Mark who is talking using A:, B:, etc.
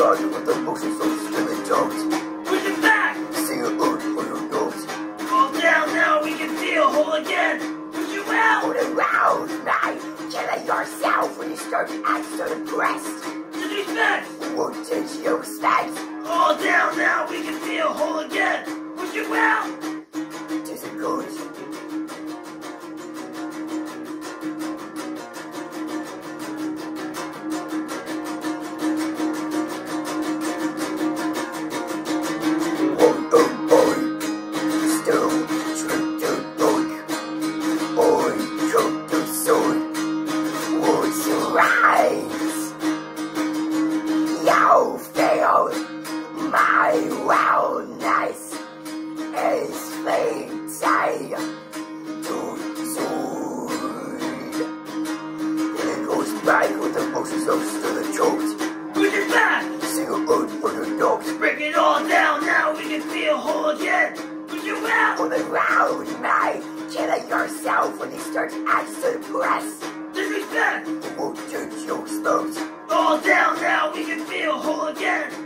A: body with the motions of spinning toes.
B: Push it back!
A: Sing a ode for your nose.
B: Fall down now, we can feel whole again. Push you out!
A: Put around, night. Killing yourself when you start to act so depressed.
B: Disrespect!
A: Won't teach you respect.
B: Fall down now, we can feel whole again. Push you out!
A: Tis a good. You failed. My wellness is fading too soon. It goes back with the motions of still and choked.
B: Push it back!
A: Sing a ode for the dogs.
B: Break it all down now, we can feel whole again. Push you out!
A: Put around, night. Killing yourself when you start to act so depressed.
B: Disrespect!
A: Won't teach you respect.
B: Fall down now, we can feel whole again.